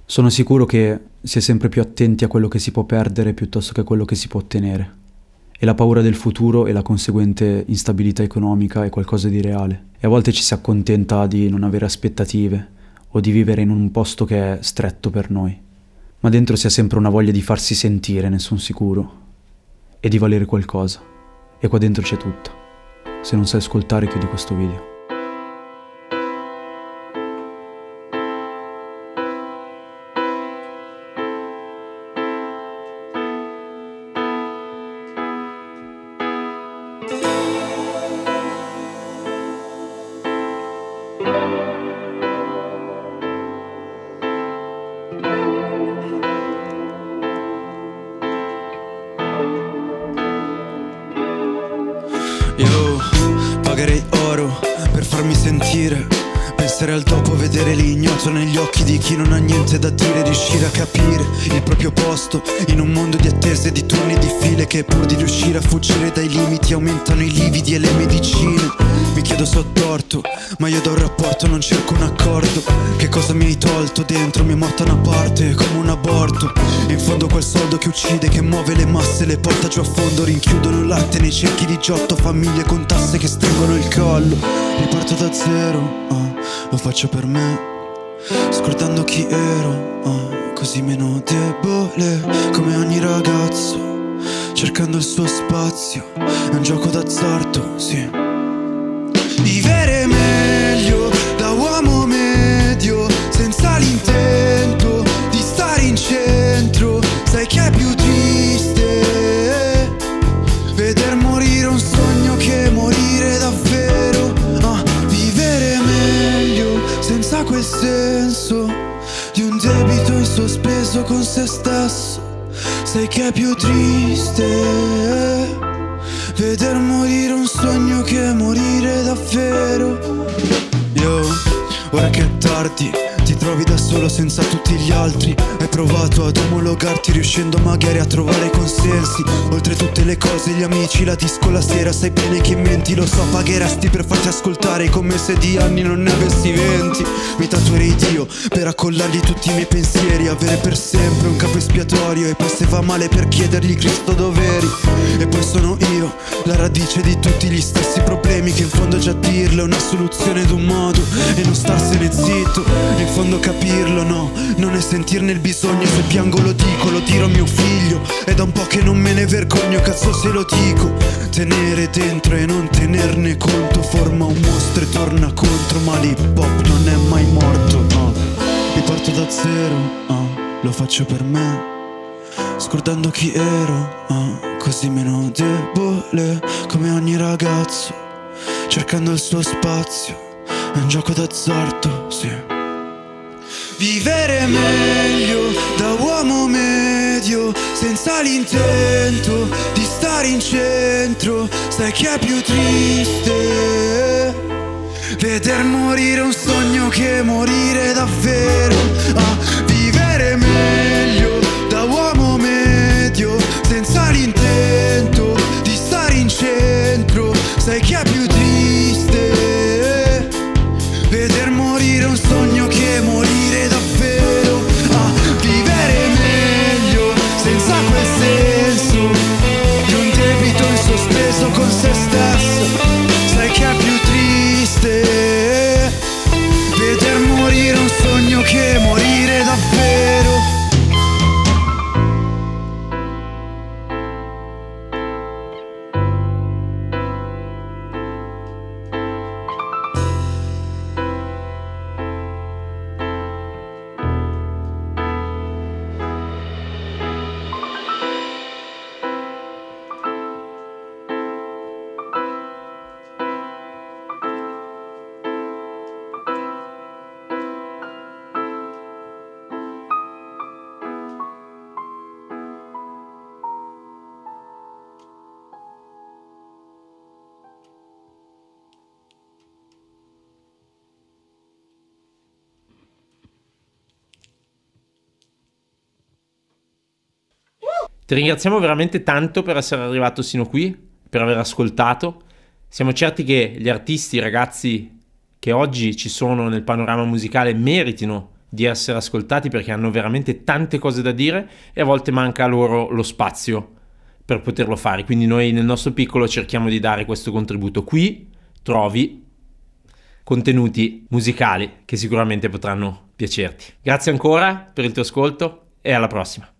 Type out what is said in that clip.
Sono sicuro che si è sempre più attenti a quello che si può perdere piuttosto che a quello che si può ottenere. E la paura del futuro e la conseguente instabilità economica è qualcosa di reale. E a volte ci si accontenta di non avere aspettative o di vivere in un posto che è stretto per noi. Ma dentro si ha sempre una voglia di farsi sentire, ne sono sicuro, e di valere qualcosa. E qua dentro c'è tutto. Se non sai ascoltare, chiudi questo video. Io pagherei oro per farmi sentire, pensare al dopo, vedere l'ignoto negli occhi di chi non ha niente da dire, riuscire a capire il proprio posto in un mondo di attese, di turni e di file che pur di riuscire a fuggire dai limiti aumentano i lividi e le medicine. Mi chiedo se ho torto, ma io da un rapporto non cerco un accordo. Che cosa mi hai tolto dentro? Mi è morta una parte come un aborto. In fondo quel soldo che uccide, che muove le masse, le porta giù a fondo. Rinchiudono latte nei cerchi di giotto, famiglie con tasse che stringono il collo. Riparto da zero, lo faccio per me, scordando chi ero, così meno debole. Come ogni ragazzo, cercando il suo spazio. È un gioco d'azzardo, sì. Vivere meglio da uomo medio, senza l'intento di stare in centro. Sai che è più triste veder morire un sogno che morire davvero. Vivere meglio senza quel senso di un debito in sospeso con se stesso. Sai che è più triste veder morire un sogno che morire davvero. Io, ora che è tardi, ti trovi da solo senza tutti gli altri. Hai provato ad omologarti riuscendo magari a trovare consensi. Oltre tutte le cose, gli amici, la disco la sera. Sai bene che menti, lo so, pagheresti per farti ascoltare come se di anni non ne avessi 20. Mi tatuerei Dio per accollargli tutti i miei pensieri, avere per sempre un capo espiatorio. E poi se va male per chiedergli Cristo dov'eri. E poi sono io, la radice di tutti gli stessi problemi, che in fondo già dirlo è una soluzione d'un modo e non starsene zitto. In fondo capirlo no, non è sentirne il bisogno. Se piango lo dico, lo dirò a mio figlio. È da un po' che non me ne vergogno, cazzo se lo dico. Tenere dentro e non tenerne conto forma un mostro e torna contro. Ma l'hip hop non è mai morto, riparto da zero, lo faccio per me, scordando chi ero, così meno debole. Come ogni ragazzo, cercando il suo spazio. È un gioco d'azzardo, sì. Vivere meglio da uomo medio, senza l'intento di stare in centro. Sai che è più triste veder morire un sogno che morire davvero. Vivere meglio da uomo medio, senza l'intento di stare in centro. Sai che è più triste veder morire un sogno che morire davvero. Vivere meglio senza quel senso di un debito in sospeso con se stesso. Sai che è più triste veder morire un sogno che morire davvero. Ti ringraziamo veramente tanto per essere arrivato sino qui, per aver ascoltato. Siamo certi che gli artisti, i ragazzi che oggi ci sono nel panorama musicale meritino di essere ascoltati perché hanno veramente tante cose da dire e a volte manca loro lo spazio per poterlo fare. Quindi noi nel nostro piccolo cerchiamo di dare questo contributo. Qui trovi contenuti musicali che sicuramente potranno piacerti. Grazie ancora per il tuo ascolto e alla prossima.